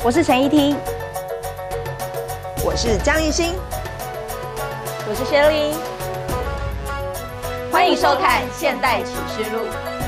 我是陈怡婷， 我是江艺兴， 我是薛丽，欢迎收看《现代启示录》。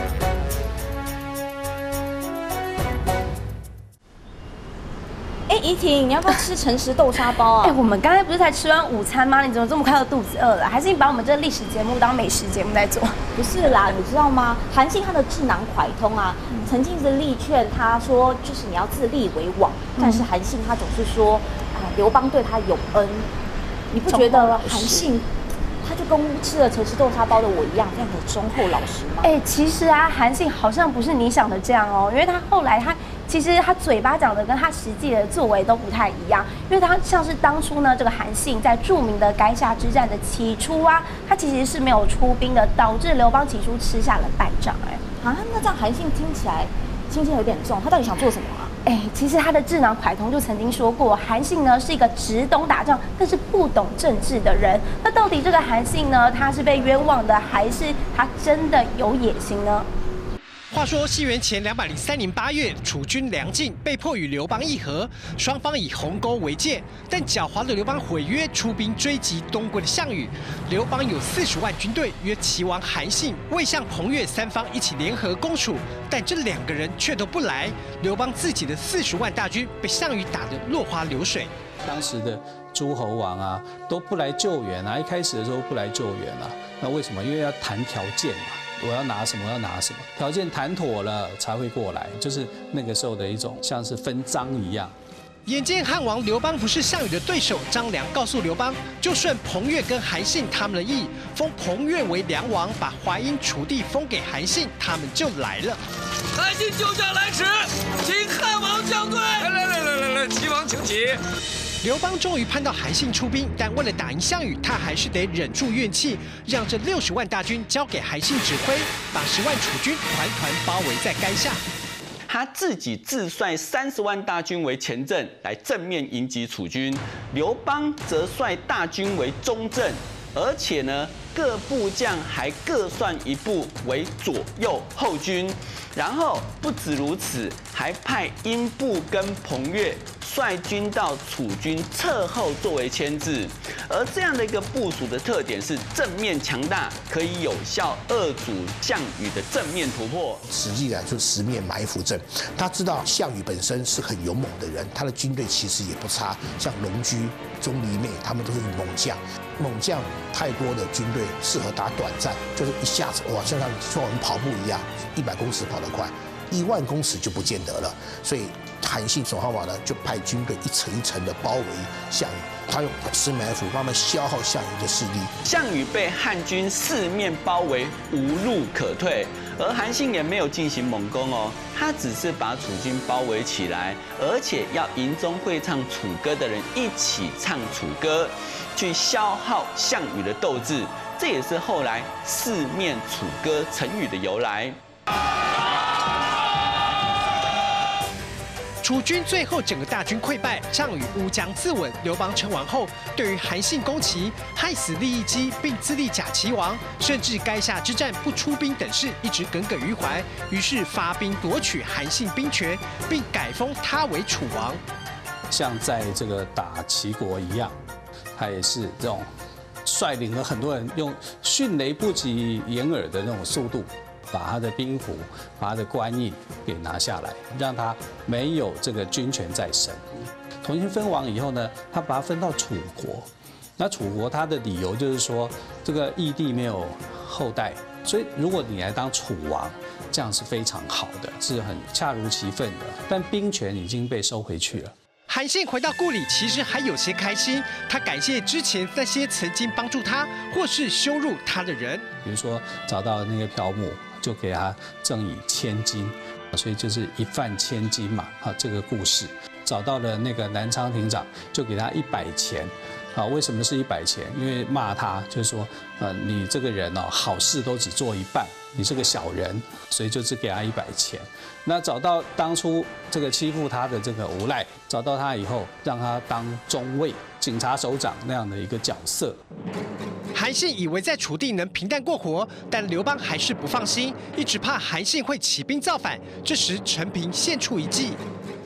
怡婷，你要不要吃诚实豆沙包啊？ 我们刚才不是才吃完午餐吗？你怎么这么快就肚子饿了？还是你把我们这个历史节目当美食节目在做？ 不是啦，你知道吗？韩信他的智囊蒯通啊，曾经是力劝他说，就是你要自立为王。但是韩信他总是说，刘邦对他有恩。你不觉得韩信他就跟吃了诚实豆沙包的我一样，非常的忠厚老实吗？ 其实啊，韩信好像不是你想的这样哦，因为他后来其实他嘴巴讲的跟他实际的作为都不太一样，因为他像是当初呢，这个韩信在著名的垓下之战的起初啊，他其实是没有出兵的，导致刘邦起初吃下了败仗。 那这样韩信听起来心情有点重，他到底想做什么啊？ 其实他的智囊蒯通就曾经说过，韩信呢是一个只懂打仗，但是不懂政治的人。那到底这个韩信呢，他是被冤枉的，还是他真的有野心呢？ 话说西元前203年8月，楚军梁晋被迫与刘邦议和，双方以鸿沟为界。但狡猾的刘邦毁约，出兵追击东归的项羽。刘邦有40万军队，约齐王韩信、魏相彭越三方一起联合攻楚，但这2个人却都不来。刘邦自己的40万大军被项羽打得落花流水。 当时的诸侯王啊都不来救援啊，一开始的时候不来救援啊，那为什么？因为要谈条件嘛。我要拿什么？我要拿什么？条件谈妥了才会过来，就是那个时候的一种像是分赃一样。 眼见汉王刘邦不是项羽的对手，张良告诉刘邦，就顺彭越跟韩信他们的意，封彭越为梁王，把淮阴楚地封给韩信，他们就来了。 韩信救驾来迟，请汉王降罪。来，齐王请起。 刘邦终于盼到韩信出兵，但为了打赢项羽，他还是得忍住怨气，让这60万大军交给韩信指挥，把10万楚军团团包围在垓下。 他自己自率30万大军为前阵，来正面迎击楚军；刘邦则率大军为中阵，而且呢，各部将还各算一部为左右后军。然后不止如此，还派英布跟彭越率军到楚军侧后作为牵制，而这样的一个部署的特点是正面强大，可以有效遏阻项羽的正面突破。 实际来说，十面埋伏阵，他知道项羽本身是很勇猛的人，他的军队其实也不差，像龙驹、钟离昧他们都是猛将。猛将太多的军队适合打短战，就是一下子哇，像我们跑步一样，100公尺跑得快，1万公尺就不见得了。所以韩信守好马呢，就派军队一层一层的包围项羽，他用实埋伏慢慢消耗项羽的势力。 项羽被汉军4面包围，无路可退。而韩信也没有进行猛攻哦，他只是把楚军包围起来，而且要营中会唱楚歌的人一起唱楚歌，去消耗项羽的斗志。这也是后来4面楚歌成语的由来。 楚军最后整个大军溃败，项羽乌江自刎。刘邦称王后，对于韩信攻齐，害死利益姬，并自立假齐王，甚至垓下之战不出兵等事，一直耿耿于怀。于是发兵夺取韩信兵权，并改封他为楚王。 像在这个打齐国一样，他也是这种率领了很多人，用迅雷不及掩耳的那种速度，把他的兵符、把他的官印给拿下来，让他没有这个军权在身。重新分王以后呢，他把他分到楚国。那楚国他的理由就是说，这个义帝没有后代，所以如果你来当楚王，这样是非常好的，是很恰如其分的。但兵权已经被收回去了。 韩信回到故里，其实还有些开心。他感谢之前那些曾经帮助他或是羞辱他的人， 比如说找到那个朴母，就给他赠以1000金，所以就是1饭1000金嘛。这个故事找到了那个南昌亭长，就给他100钱。为什么是100钱？因为骂他，就是说，你这个人哦，好事都只做一半，你是个小人，所以就只给他100钱。那找到当初这个欺负他的这个无赖，找到他以后，让他当中尉、警察首长那样的一个角色。 韩信以为在楚地能平淡过活，但刘邦还是不放心，一直怕韩信会起兵造反。这时陈平献出一计。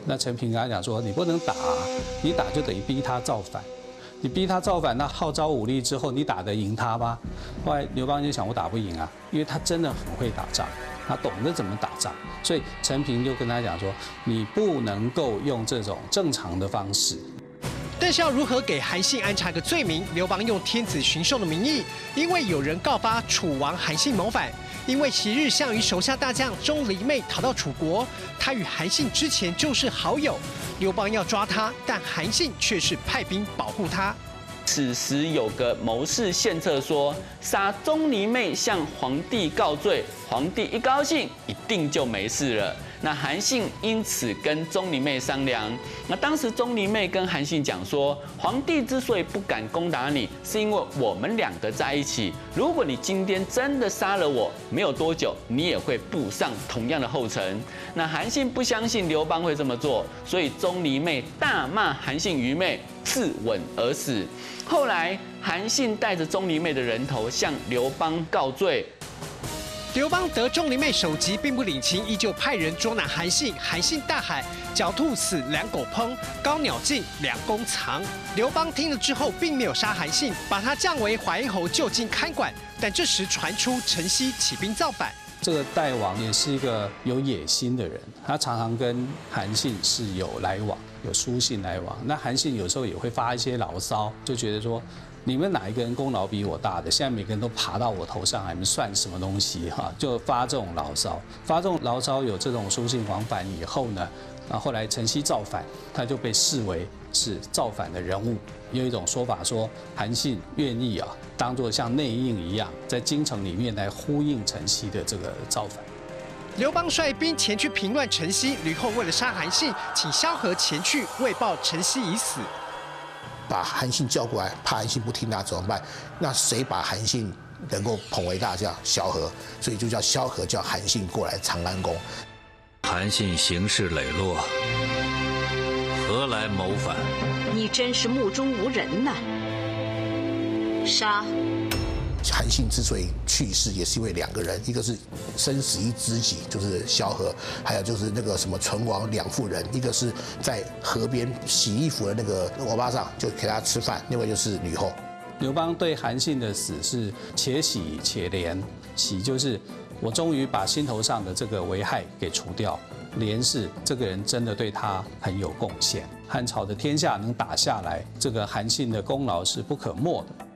那陈平跟他讲说，你不能打，你打就等于逼他造反。你逼他造反，那号召武力之后，你打得赢他吗？后来刘邦就想，我打不赢啊，因为他真的很会打仗，他懂得怎么打仗，所以陈平就跟他讲说，你不能够用这种正常的方式。 但是要如何给韩信安插个罪名？刘邦用天子巡狩的名义，因为有人告发楚王韩信谋反，因为昔日项羽手下大将钟离昧逃到楚国，他与韩信之前就是好友。刘邦要抓他，但韩信却是派兵保护他。 此时有个谋士献策说，杀钟离昧向皇帝告罪，皇帝一高兴，一定就没事了。那韩信因此跟钟离昧商量，那当时钟离昧跟韩信讲说，皇帝之所以不敢攻打你，是因为我们两个在一起。如果你今天真的杀了我，没有多久你也会步上同样的后尘。那韩信不相信刘邦会这么做，所以钟离昧大骂韩信愚昧，自刎而死。后来韩信带着钟离昧的人头向刘邦告罪。 刘邦得钟离昧首级，并不领情，依旧派人捉拿韩信。韩信大喊：“狡兔死，良狗烹；高鸟尽，良弓藏。”刘邦听了之后，并没有杀韩信，把他降为淮阴侯，就近看管。但这时传出陈豨起兵造反。 这个代王也是一个有野心的人，他常常跟韩信是有来往，有书信来往。那韩信有时候也会发一些牢骚，就觉得说，你们哪一个人功劳比我大的？现在每个人都爬到我头上，还没算什么东西哈？就发这种牢骚，发这种牢骚有这种书信往返以后呢，后来陈豨造反，他就被视为是造反的人物。有一种说法说，韩信愿意当作像内应一样，在京城里面来呼应陈豨的这个造反。 刘邦率兵前去平乱陈豨，吕后为了杀韩信，请萧何前去慰报陈豨已死。 把韩信叫过来，怕韩信不听他怎么办？那谁把韩信能够捧为大将？萧何，所以就叫萧何叫韩信过来长安宫。 韩信行事磊落，何来谋反？ 你真是目中无人呐！杀！ 韩信之所以去世，也是因为两个人，一个是生死一知己，就是萧何，还有就是那个什么存亡两妇人，一个是在河边洗衣服的那个欧巴桑，就给他吃饭，另外就是吕后。 刘邦对韩信的死是且喜且怜，喜就是我终于把心头上的这个危害给除掉，怜是这个人真的对他很有贡献，汉朝的天下能打下来，这个韩信的功劳是不可没的。